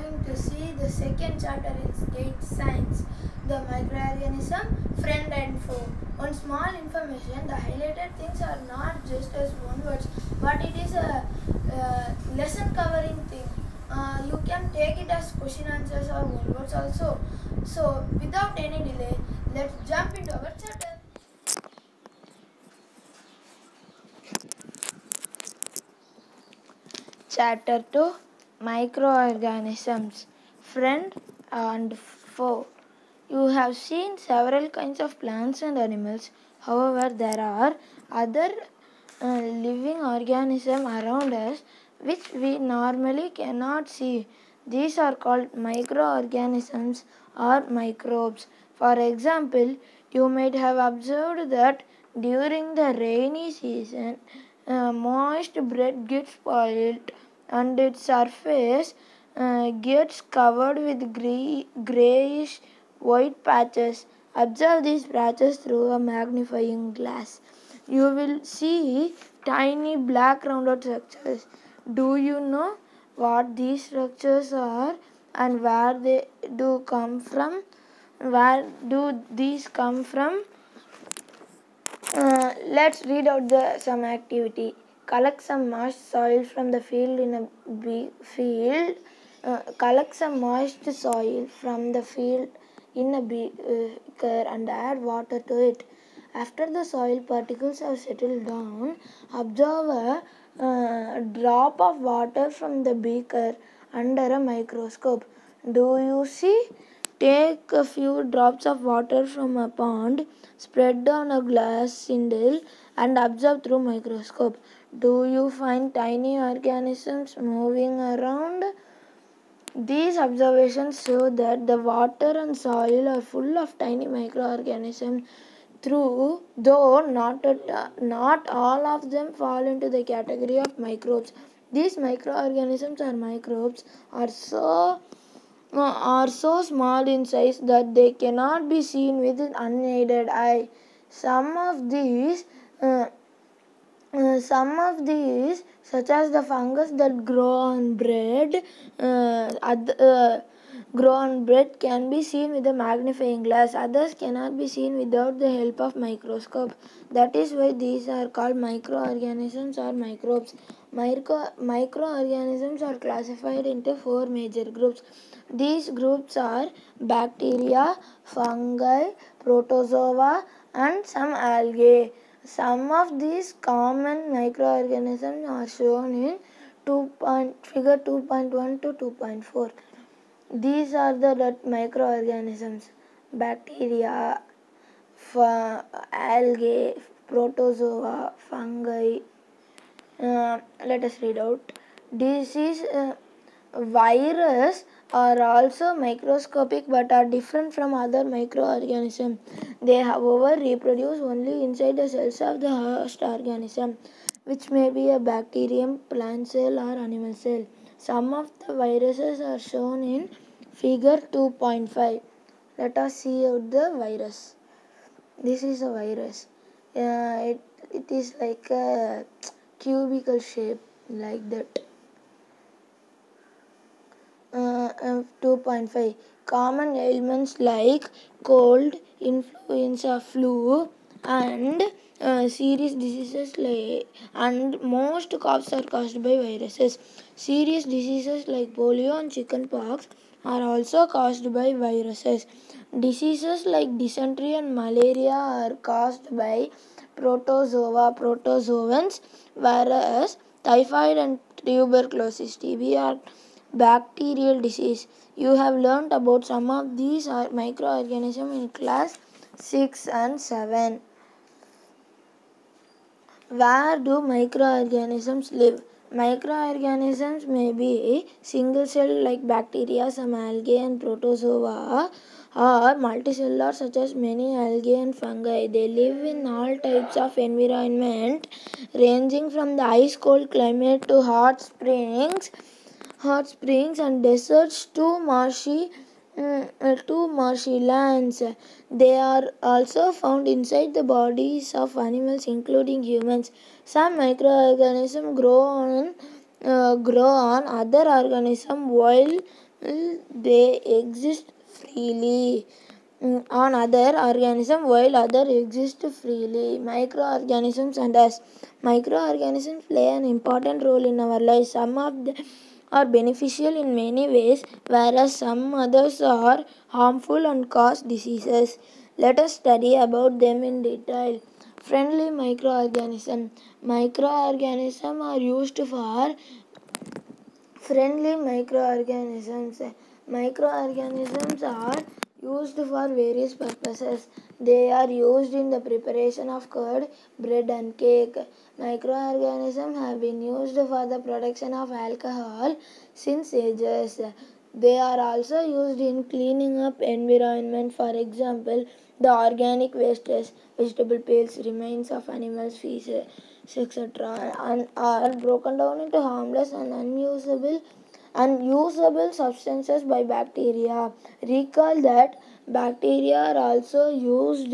going to see the second chapter in 8 science, the microorganism, friend and foe. On small information, the highlighted things are not just as one words, but it is a lesson covering thing. You can take it as question answers or one words also. So without any delay, let's jump into our chapter. Chapter 2, Microorganisms, Friend and Foe. You have seen several kinds of plants and animals. However, there are other living organisms around us which we normally cannot see. These are called microorganisms or microbes. For example, you might have observed that during the rainy season, moist bread gets spoiled and its surface gets covered with grayish white patches. Observe these patches through a magnifying glass. You will see tiny black rounded structures. Do you know what these structures are and where they do come from? Where do these come from? Let's read out some activity. Collect some moist soil from the field in a field. Collect some moist soil from the field in a beaker and add water to it. After the soil particles have settled down, observe a drop of water from the beaker under a microscope. Do you see? Take a few drops of water from a pond, spread on a glass spindle, and observe through microscope. Do you find tiny organisms moving around? These observations show that the water and soil are full of tiny microorganisms. Though not all of them fall into the category of microbes. These microorganisms or microbes are so small in size that they cannot be seen with an unaided eye. Some of these, such as the fungus that grow on bread, can be seen with a magnifying glass. Others cannot be seen without the help of microscope. That is why these are called microorganisms or microbes. Microorganisms are classified into 4 major groups. These groups are bacteria, fungi, protozoa, and some algae. Some of these common microorganisms are shown in figure 2.1 to 2.4. These are the microorganisms: bacteria, algae, protozoa, fungi. Let us read out. Disease virus are also microscopic but are different from other microorganisms. They however reproduce only inside the cells of the host organism, which may be a bacterium, plant cell or animal cell. Some of the viruses are shown in figure 2.5. Let us see out the virus. This is a virus. It is like a cubical shape, like that. 2.5. Common ailments like cold, influenza, flu, and serious diseases and most coughs are caused by viruses. Serious diseases like polio and chickenpox are also caused by viruses. Diseases like dysentery and malaria are caused by protozoans, whereas typhoid and tuberculosis (TB) are bacterial disease. You have learnt about some of these microorganisms in class 6 and 7. Where do microorganisms live? Microorganisms may be single cell like bacteria, some algae and protozoa, or multicellular such as many algae and fungi. They live in all types of environment, ranging from the ice cold climate to hot springs and deserts to marshy lands. They are also found inside the bodies of animals, including humans. Some microorganisms grow on other organisms, while they exist freely on other organisms while other exist freely. Microorganisms and us. Microorganisms play an important role in our lives. Some of them are beneficial in many ways, whereas some others are harmful and cause diseases. Let us study about them in detail. Friendly microorganisms. Microorganisms are used for friendly microorganisms. Microorganisms are used for various purposes. They are used in the preparation of curd, bread and cake. Microorganisms have been used for the production of alcohol since ages. They are also used in cleaning up environment. For example, the organic wastes, vegetable peels, remains of animals' feces, etc., and are broken down into harmless and unusable substances by bacteria. Recall that bacteria are also used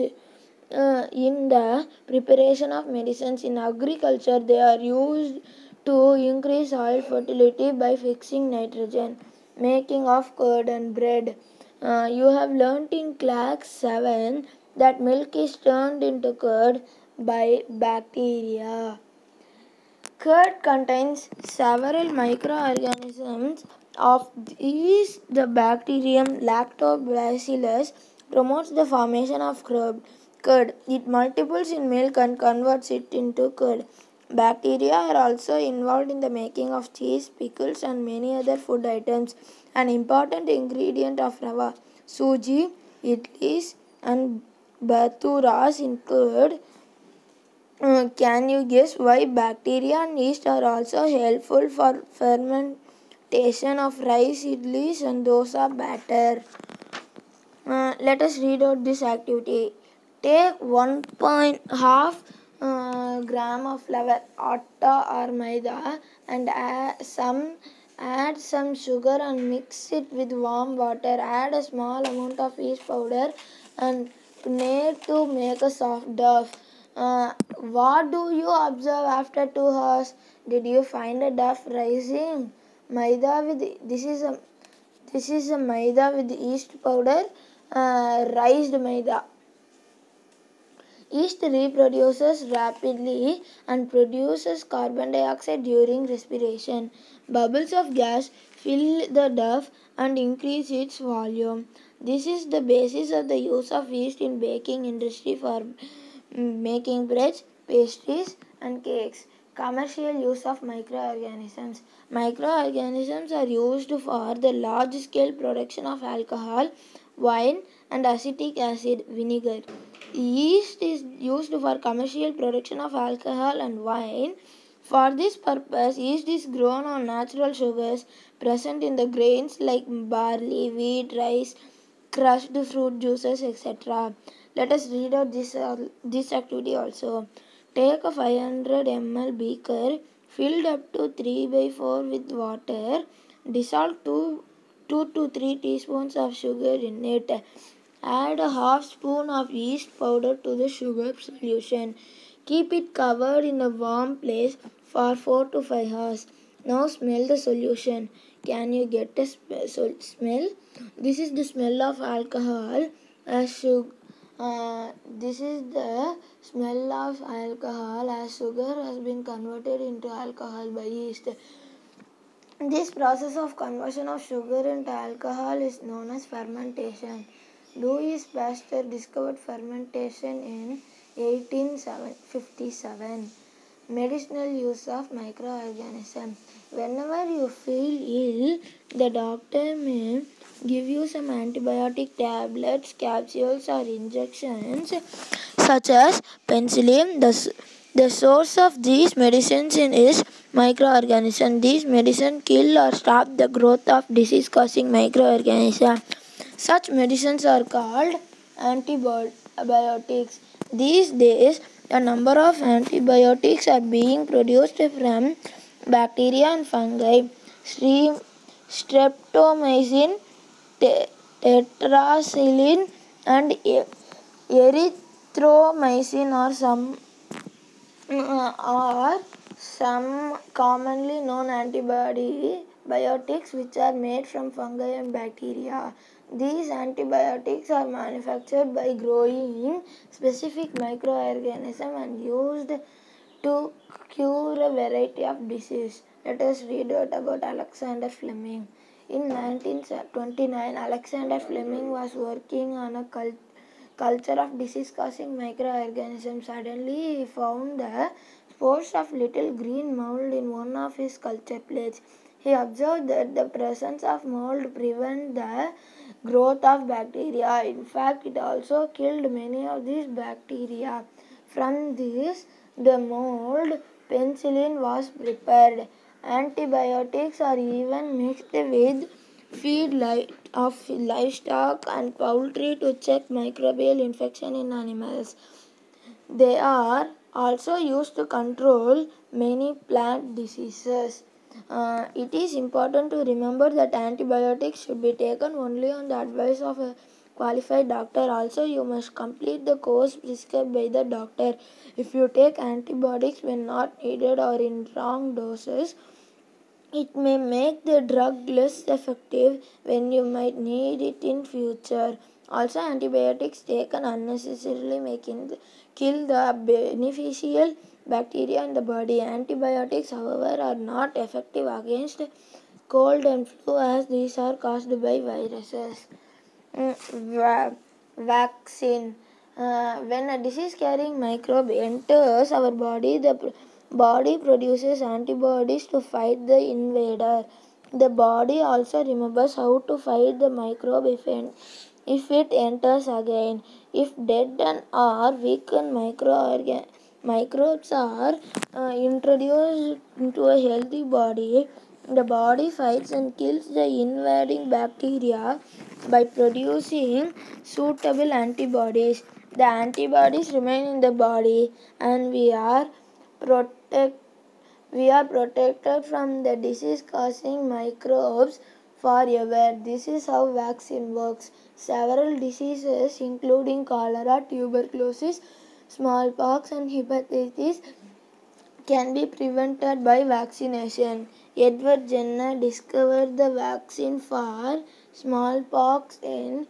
in the preparation of medicines. In agriculture, they are used to increase soil fertility by fixing nitrogen, making of curd and bread. You have learnt in class 7 that milk is turned into curd by bacteria. Curd contains several microorganisms. Of these, the bacterium Lactobacillus promotes the formation of curd. It multiples in milk and converts it into curd. Bacteria are also involved in the making of cheese, pickles, and many other food items. An important ingredient of rava, suji, idlis, and baturas in curd. Can you guess why bacteria and yeast are also helpful for fermentation of rice, idlis, and dosa batter? Let us read out this activity. Take 1.5 gram of flour, atta or maida, and add some sugar and mix it with warm water. Add a small amount of yeast powder and knead to make a soft dough. What do you observe after 2 hours? Did you find a dough rising? Maida with this is a maida with yeast powder, raised maida. Yeast reproduces rapidly and produces carbon dioxide during respiration. Bubbles of gas fill the dough and increase its volume. This is the basis of the use of yeast in baking industry for making breads, pastries, and cakes. Commercial use of microorganisms. Microorganisms are used for the large-scale production of alcohol, wine, and acetic acid vinegar. Yeast is used for commercial production of alcohol and wine. For this purpose, yeast is grown on natural sugars present in the grains like barley, wheat, rice, crushed fruit juices, etc. Let us read out this activity also. Take a 500 ml beaker filled up to 3 by 4 with water. Dissolve 2 to 3 teaspoons of sugar in it. Add a half spoon of yeast powder to the sugar solution. Keep it covered in a warm place for 4 to 5 hours. Now smell the solution. Can you get a smell? This is the smell of alcohol as sugar. This is the smell of alcohol as sugar has been converted into alcohol by yeast. This process of conversion of sugar into alcohol is known as fermentation. Louis Pasteur discovered fermentation in 1857. Medicinal use of microorganisms. Whenever you feel ill, the doctor may give you some antibiotic tablets, capsules, or injections such as penicillin. The source of these medicines is microorganisms. These medicines kill or stop the growth of disease-causing microorganisms. Such medicines are called antibiotics. These days, a number of antibiotics are being produced from bacteria and fungi. Streptomycin, tetracycline, and erythromycin are some commonly known antibiotics antibiotics which are made from fungi and bacteria. These antibiotics are manufactured by growing specific microorganisms and used to cure a variety of diseases. Let us read out about Alexander Fleming. In 1929, Alexander Fleming was working on a culture of disease-causing microorganisms. Suddenly, he found the spores of little green mold in one of his culture plates. He observed that the presence of mold prevents the growth of bacteria. In fact, it also killed many of these bacteria. From this, the mold penicillin was prepared. Antibiotics are even mixed with feed of livestock and poultry to check microbial infection in animals. They are also used to control many plant diseases. It is important to remember that antibiotics should be taken only on the advice of a qualified doctor. Also, you must complete the course prescribed by the doctor. If you take antibiotics when not needed or in wrong doses, it may make the drug less effective when you might need it in future. Also, antibiotics taken unnecessarily may kill the beneficial bacteria in the body. Antibiotics, however, are not effective against cold and flu as these are caused by viruses. Vaccine. When a disease-carrying microbe enters our body, the body produces antibodies to fight the invader. The body also remembers how to fight the microbe if it enters again. If dead or weakened microbes are introduced into a healthy body, the body fights and kills the invading bacteria by producing suitable antibodies. The antibodies remain in the body and protect we are protected from the disease causing microbes forever. This is how vaccine works. Several diseases including cholera, tuberculosis, smallpox and hepatitis can be prevented by vaccination. Edward Jenner discovered the vaccine for smallpox in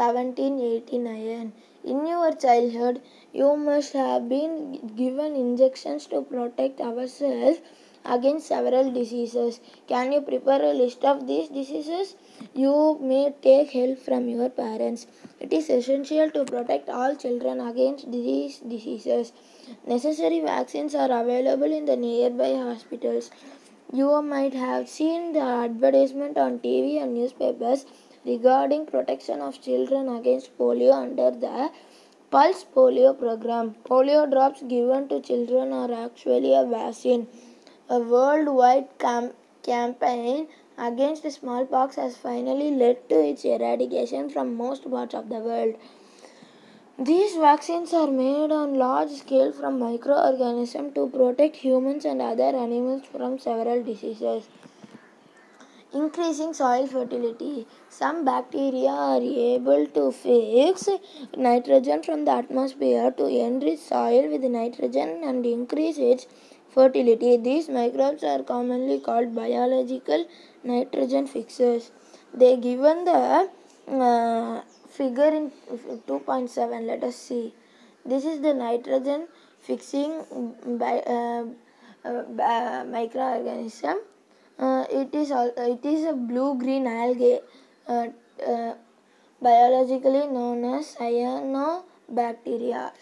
1789. In your childhood, you must have been given injections to protect ourselves against several diseases. Can you prepare a list of these diseases? You may take help from your parents. It is essential to protect all children against these diseases. Necessary vaccines are available in the nearby hospitals. You might have seen the advertisement on TV and newspapers regarding protection of children against polio under the Pulse Polio program. Polio drops given to children are actually a vaccine. A worldwide campaign against smallpox has finally led to its eradication from most parts of the world. These vaccines are made on large scale from microorganisms to protect humans and other animals from several diseases. Increasing soil fertility. Some bacteria are able to fix nitrogen from the atmosphere to enrich soil with nitrogen and increase its fertility. These microbes are commonly called biological nitrogen fixers. They given the figure in 2.7. Let us see. This is the nitrogen fixing microorganism. It is a blue-green algae, uh, uh, biologically known as cyanobacteria.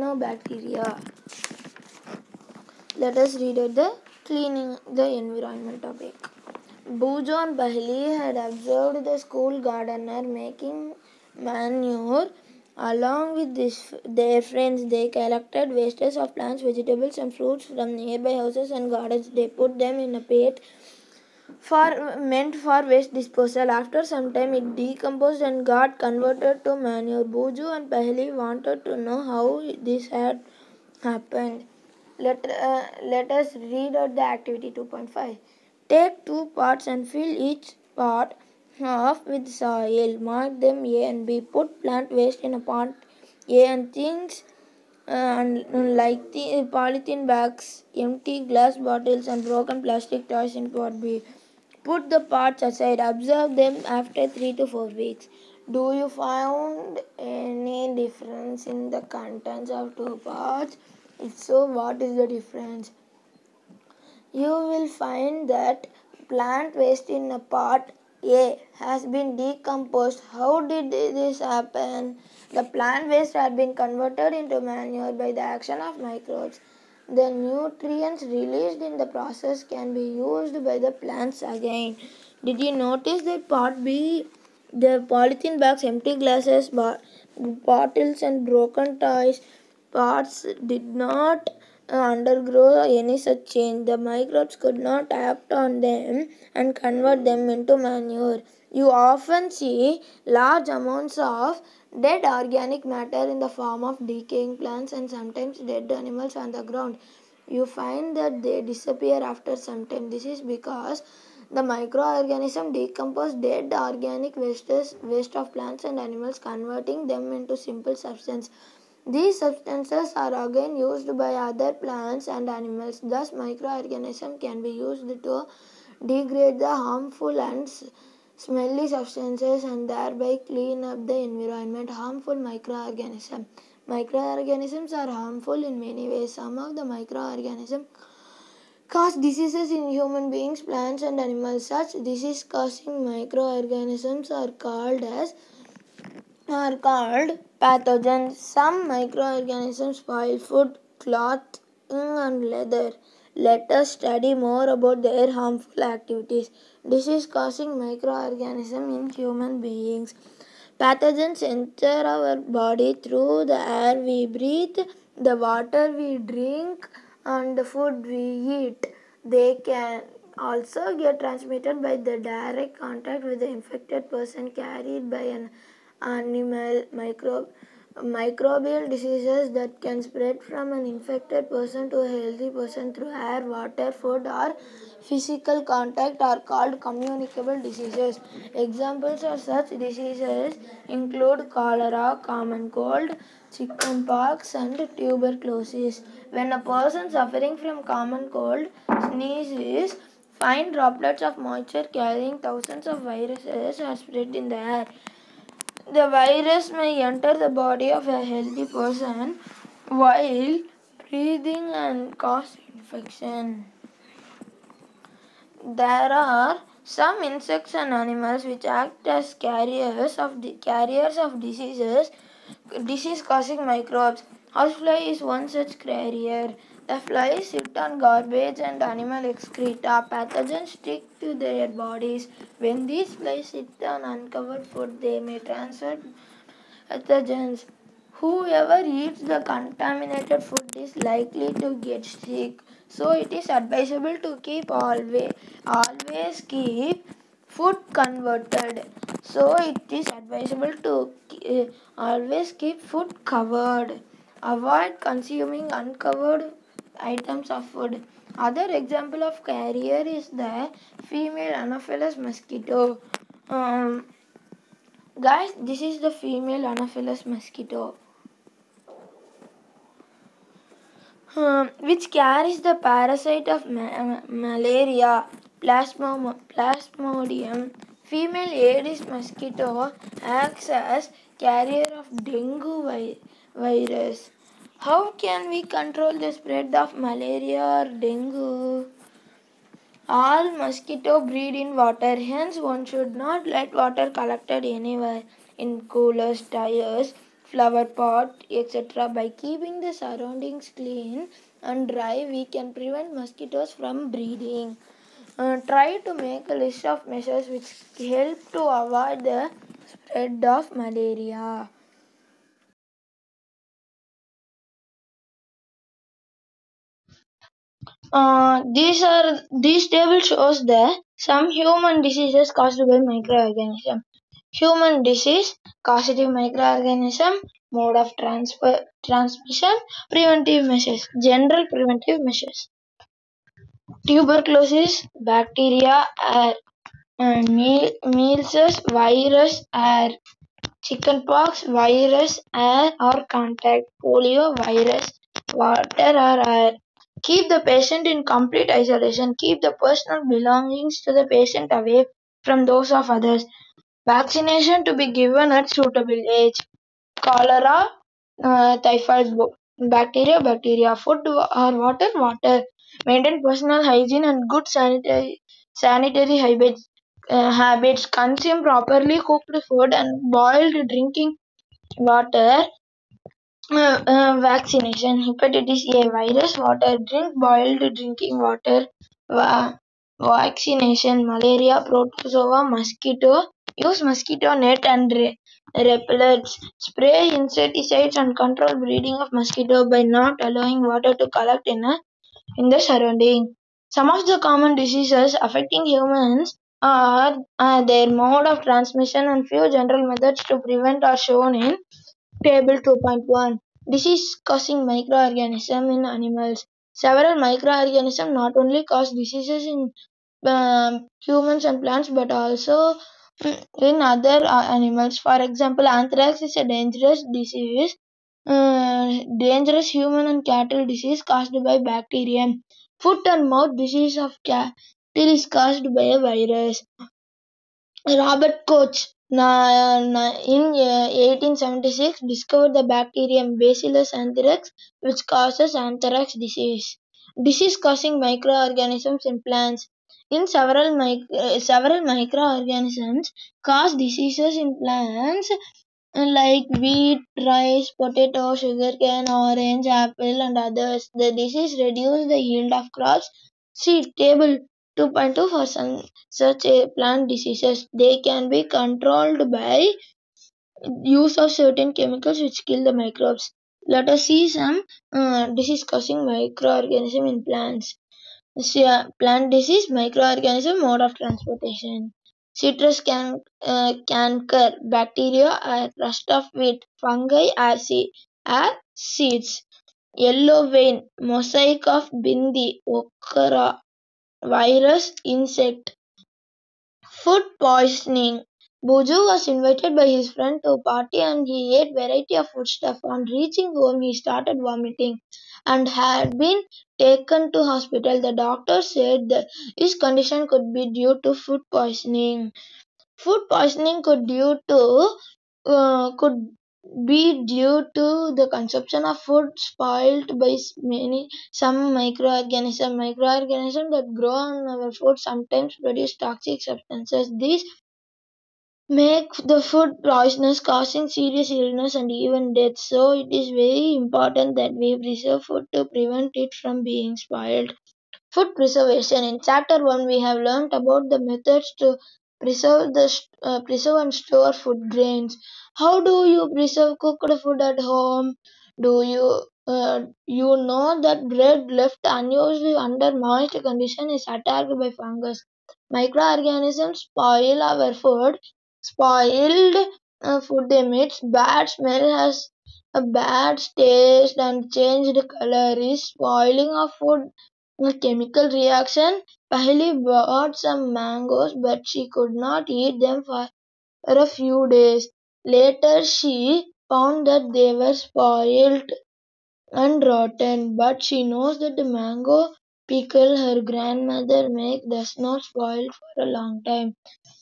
Let us read out the cleaning the environment topic. Bujo and Bahli had observed the school gardener making manure. Along with their friends, they collected wastes of plants, vegetables and fruits from nearby houses and gardens. They put them in a pit meant for waste disposal. After some time, it decomposed and got converted to manure. Buju and Pahli wanted to know how this had happened. Let us read out the activity 2.5. Take two pots and fill each pot half with soil. Mark them A and B. Put plant waste in a pot A and things like the polythene bags, empty glass bottles and broken plastic toys in pot B. Put the pots aside. Observe them after 3 to 4 weeks. Do you find any difference in the contents of two pots? If so, what is the difference? You will find that plant waste in a pot A has been decomposed. How did this happen? The plant waste had been converted into manure by the action of microbes. The nutrients released in the process can be used by the plants again. Did you notice that pot B, the polythene bags, empty glasses, bottles, and broken toys parts did not undergo any such change? The microbes could not act on them and convert them into manure. You often see large amounts of dead organic matter in the form of decaying plants and sometimes dead animals on the ground. You find that they disappear after some time. This is because the microorganism decompose dead organic waste of plants and animals, converting them into simple substance. These substances are again used by other plants and animals. Thus, microorganisms can be used to degrade the harmful and smelly substances and thereby clean up the environment. Harmful microorganisms. Microorganisms are harmful in many ways. Some of the microorganisms cause diseases in human beings, plants, and animals. Such disease-causing microorganisms are called pathogens. Some microorganisms spoil food, clothing, and leather. Let us study more about their harmful activities. Disease-causing microorganisms in human beings. Pathogens enter our body through the air we breathe, the water we drink, and the food we eat. They can also get transmitted by the direct contact with the infected person, carried by an animal. Microbial diseases that can spread from an infected person to a healthy person through air, water, food, or physical contact are called communicable diseases. Examples of such diseases include cholera, common cold, chickenpox, and tuberculosis. When a person suffering from common cold sneezes, fine droplets of moisture carrying thousands of viruses are spread in the air. The virus may enter the body of a healthy person while breathing and cause infection. There are some insects and animals which act as carriers of disease-causing microbes. Housefly is one such carrier. The flies sit on garbage and animal excreta. Pathogens stick to their bodies. When these flies sit on uncovered food, they may transfer pathogens. Whoever eats the contaminated food is likely to get sick. So it is advisable to keep always keep food converted. So it is advisable to always keep food covered. Avoid consuming uncovered items of food. Other example of carrier is the female Anopheles mosquito. Guys, this is the female Anopheles mosquito, which carries the parasite of malaria, Plasmodium. Female Aedes mosquito acts as carrier of dengue virus. How can we control the spread of malaria or dengue? All mosquito breed in water, hence one should not let water collected anywhere in coolers, tires, flower pot, etc. By keeping the surroundings clean and dry, we can prevent mosquitoes from breeding. Try to make a list of measures which help to avoid the spread of malaria. These table shows the some human diseases caused by microorganism. Human disease, causative microorganism, mode of transmission, preventive measures. General preventive measures. Tuberculosis, bacteria, air. Measles, virus, air. Chickenpox, virus, air or contact. Polio, virus, water or air. Keep the patient in complete isolation. Keep the personal belongings to the patient away from those of others. Vaccination to be given at suitable age. Cholera, typhoid, bacteria, food or water. Maintain personal hygiene and good sanitary habits. Consume properly cooked food and boiled drinking water. Vaccination, hepatitis A virus, water, drink boiled drinking water, vaccination, malaria, protozoa, mosquito, use mosquito net and repellents, spray insecticides and control breeding of mosquito by not allowing water to collect in the surrounding. Some of the common diseases affecting humans are their mode of transmission and few general methods to prevent are shown in Table 2.1. Disease causing microorganisms in animals. Several microorganisms not only cause diseases in humans and plants but also in other animals. For example, anthrax is a dangerous human and cattle disease caused by bacterium. Foot and mouth disease of cattle is caused by a virus. Robert Koch in 1876 discovered the bacterium Bacillus anthrax, which causes anthrax disease. Disease causing microorganisms in plants. In several microorganisms cause diseases in plants like wheat, rice, potato, sugarcane, orange, apple, and others. The disease reduce the yield of crops. See table 2.2 for some such a plant diseases. They can be controlled by use of certain chemicals which kill the microbes. Let us see some disease causing microorganism in plants. Plant disease, microorganism, mode of transportation. Citrus canker, bacteria, rust of wheat, fungi, are seeds. Yellow vein, mosaic of bindi, okra, virus, insect. Food poisoning. Buju was invited by his friend to a party and he ate variety of foodstuff. On reaching home, he started vomiting and had been taken to hospital. The doctor said that his condition could be due to food poisoning. Food poisoning could be due to the consumption of food spoiled by some microorganisms that grow on our food sometimes produce toxic substances. These make the food poisonous, causing serious illness and even death. So it is very important that we preserve food to prevent it from being spoiled. Food preservation. In chapter 1, we have learned about the methods to preserve and store food grains. How do you preserve cooked food at home? Do you know that bread left unused under moist condition is attacked by fungus? Microorganisms spoil our food. Spoiled food emits bad smell, has a bad taste and changed color. Is spoiling of food a chemical reaction? Paheli bought some mangoes but she could not eat them for a few days. Later she found that they were spoiled and rotten, but she knows that the mango pickle her grandmother make does not spoil for a long time.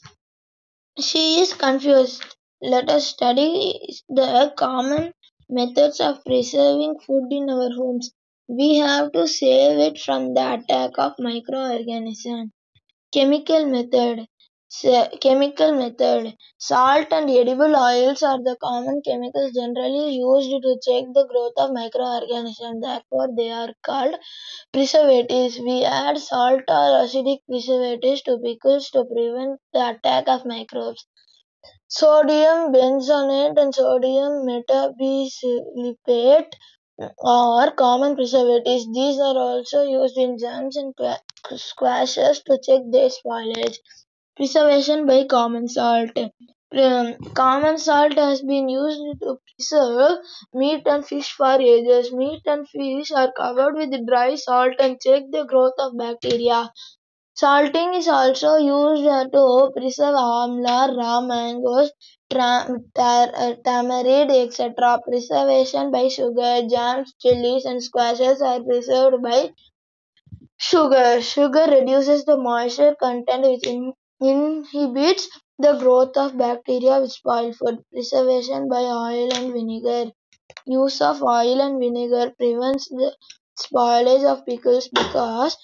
She is confused. Let us study the common methods of preserving food in our homes. We have to save it from the attack of microorganisms. Chemical method. Chemical method. Salt and edible oils are the common chemicals generally used to check the growth of microorganisms. Therefore, they are called preservatives. We add salt or acidic preservatives to pickles to prevent the attack of microbes. Sodium benzoate and sodium metabisulfate are common preservatives. These are also used in jams and squashes to check their spoilage. Preservation by common salt. Common salt has been used to preserve meat and fish for ages. Meat and fish are covered with dry salt and check the growth of bacteria. Salting is also used to preserve amla, raw mangoes, tamarind, etc. Preservation by sugar, jams, chilies, and squashes are preserved by sugar. Sugar reduces the moisture content which inhibits the growth of bacteria which spoil food. Preservation by oil and vinegar. Use of oil and vinegar prevents the spoilage of pickles because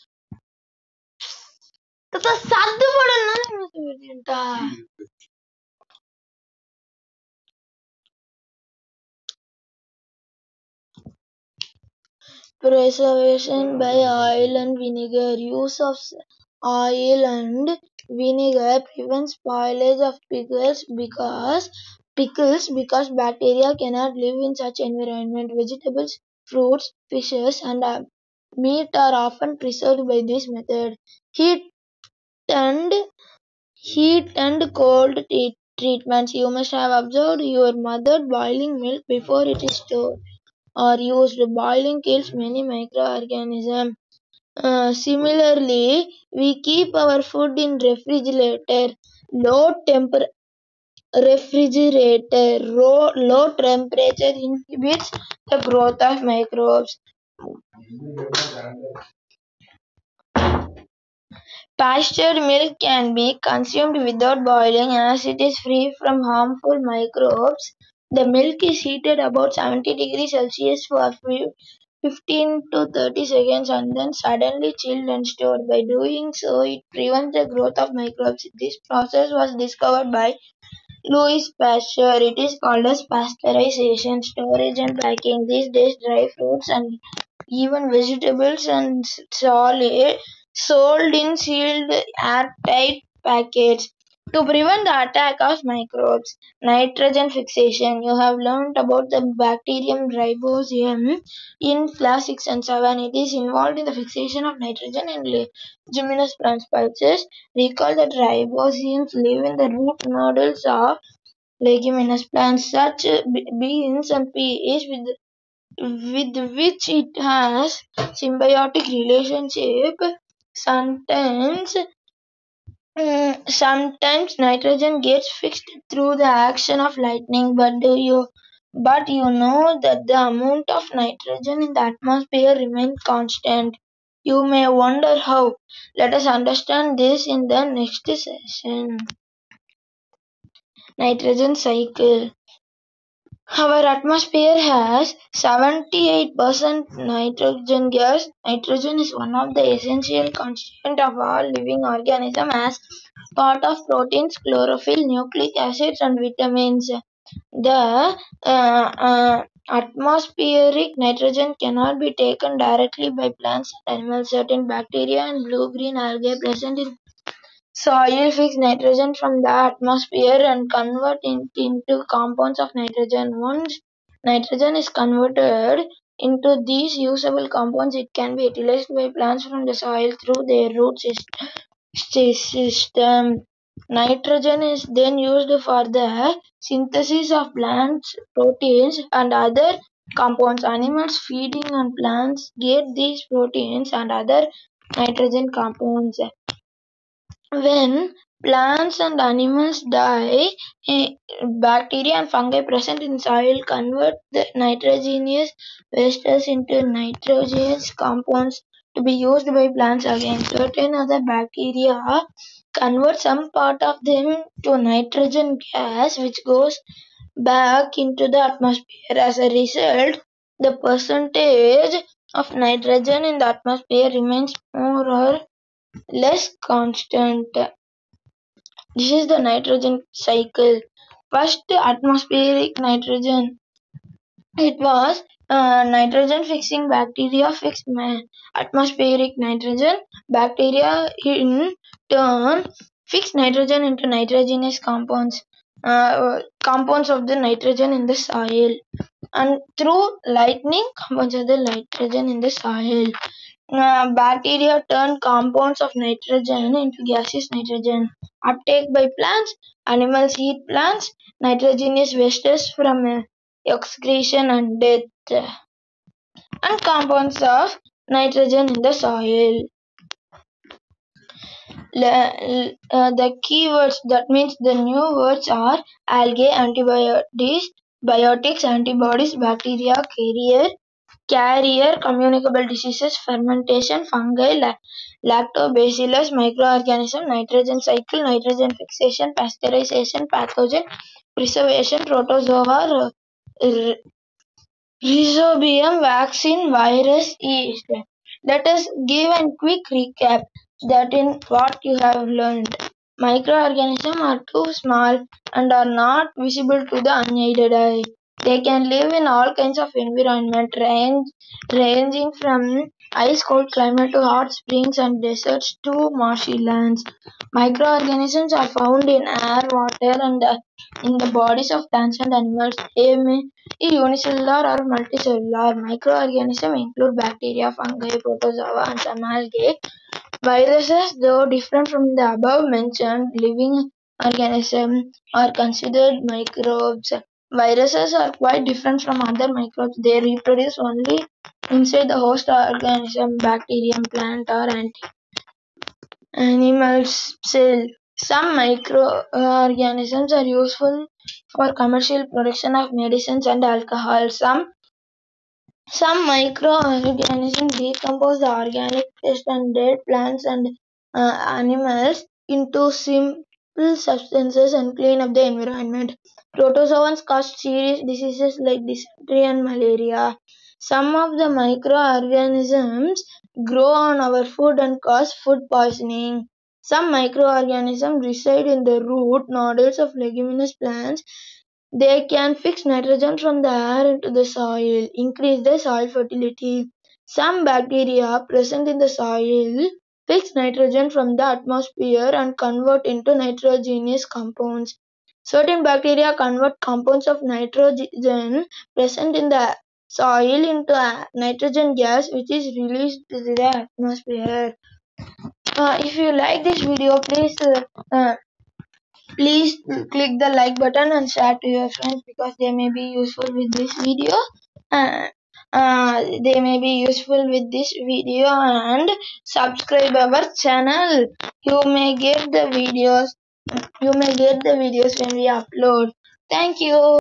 preservation by oil and vinegar. Use of oil and vinegar prevents spoilage of pickles because bacteria cannot live in such environment. Vegetables, fruits, fishes, and meat are often preserved by this method. Heat and cold treatments. You must have observed your mother boiling milk before it is stored or used. Boiling kills many microorganisms. Similarly, we keep our food in low temper low temperature inhibits the growth of microbes. Pastured milk can be consumed without boiling as it is free from harmful microbes. The milk is heated about 70 degrees Celsius for 15 to 30 seconds and then suddenly chilled and stored. By doing so, it prevents the growth of microbes. This process was discovered by Louis Pasteur. It is called as pasteurization. Storage and packing. These days, dry fruits and even vegetables and solid sold in sealed airtight packets to prevent the attack of microbes. Nitrogen fixation. You have learned about the bacterium ribosome in class 6 and 7. It is involved in the fixation of nitrogen in leguminous plant pulses. Recall that ribosomes live in the root nodules of leguminous plants such beans and peas with which it has symbiotic relationship. Sometimes sometimes nitrogen gets fixed through the action of lightning, but you know that the amount of nitrogen in the atmosphere remains constant. You may wonder how. Let us understand this in the next session. Nitrogen cycle. Our atmosphere has 78% nitrogen gas. Nitrogen is one of the essential constituents of all living organisms as part of proteins, chlorophyll, nucleic acids, and vitamins. The atmospheric nitrogen cannot be taken directly by plants and animals. Certain bacteria and blue-green algae present in soil fix nitrogen from the atmosphere and convert it into compounds of nitrogen. Once nitrogen is converted into these usable compounds, it can be utilized by plants from the soil through their root system. Nitrogen is then used for the synthesis of plants, proteins, and other compounds. Animals feeding on plants get these proteins and other nitrogen compounds. When plants and animals die, bacteria and fungi present in soil convert the nitrogenous wastes into nitrogenous compounds to be used by plants again. Certain other bacteria convert some part of them to nitrogen gas, which goes back into the atmosphere. As a result, the percentage of nitrogen in the atmosphere remains more or less constant. This is the nitrogen cycle. First, atmospheric nitrogen. It was nitrogen fixing bacteria fixed atmospheric nitrogen. Bacteria in turn fix nitrogen into nitrogenous compounds of the nitrogen in the soil. And through lightning, compounds of the nitrogen in the soil. Bacteria turn compounds of nitrogen into gaseous nitrogen. Uptake by plants. Animals eat plants. Nitrogenous wastes from excretion and death. And compounds of nitrogen in the soil. The keywords, that means the new words are algae, antibiotics, biotics, antibodies, bacteria, carrier, communicable diseases, fermentation, fungi, lactobacillus, microorganism, nitrogen cycle, nitrogen fixation, pasteurization, pathogen, preservation, protozoa, rhizobium, vaccine, virus, yeast. Let us give a quick recap that in what you have learned. Microorganisms are too small and are not visible to the unaided eye. They can live in all kinds of environment ranging from ice cold climate to hot springs and deserts to marshy lands. Microorganisms are found in air, water, and in the bodies of plants and animals. They may be unicellular or multicellular. Microorganisms include bacteria, fungi, protozoa, and some algae. Viruses, though different from the above mentioned living organisms, are considered microbes. Viruses are quite different from other microbes. They reproduce only inside the host organism, bacterium, plant, or animal's cell. Some microorganisms are useful for commercial production of medicines and alcohol. Some microorganisms decompose the organic waste and dead plants and animals into simple substances and clean up the environment. Protozoans cause serious diseases like dysentery and malaria. Some of the microorganisms grow on our food and cause food poisoning. Some microorganisms reside in the root nodules of leguminous plants. They can fix nitrogen from the air into the soil, increase the soil fertility. Some bacteria present in the soil fix nitrogen from the atmosphere and convert into nitrogenous compounds. Certain bacteria convert compounds of nitrogen present in the soil into nitrogen gas, which is released to the atmosphere. If you like this video, please click the like button and share to your friends because they may be useful with this video. Uh, they may be useful with this video, and subscribe our channel. You may get the videos. You may get the videos when we upload. Thank you.